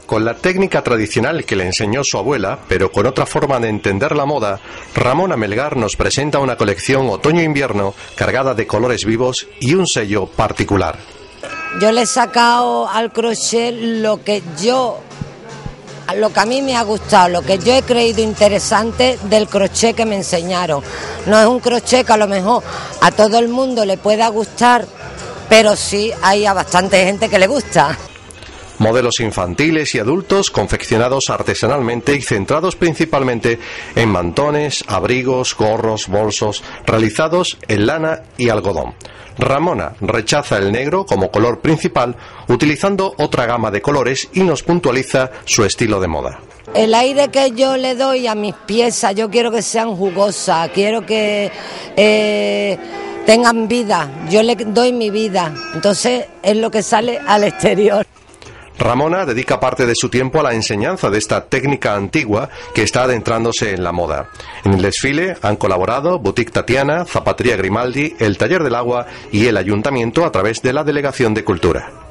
Con la técnica tradicional que le enseñó su abuela, pero con otra forma de entender la moda, Ramona Melgar nos presenta una colección otoño-invierno cargada de colores vivos y un sello particular. Yo le he sacado al crochet lo que a mí me ha gustado, lo que yo he creído interesante del crochet que me enseñaron. No es un crochet que a lo mejor a todo el mundo le pueda gustar, pero sí hay a bastante gente que le gusta. Modelos infantiles y adultos confeccionados artesanalmente y centrados principalmente en mantones, abrigos, gorros, bolsos, realizados en lana y algodón. Ramona rechaza el negro como color principal, utilizando otra gama de colores y nos puntualiza su estilo de moda. El aire que yo le doy a mis piezas, yo quiero que sean jugosas, quiero que tengan vida, yo le doy mi vida, entonces es lo que sale al exterior. Ramona dedica parte de su tiempo a la enseñanza de esta técnica antigua que está adentrándose en la moda. En el desfile han colaborado Boutique Tatiana, Zapatería Grimaldi, el Taller del Agua y el Ayuntamiento a través de la Delegación de Cultura.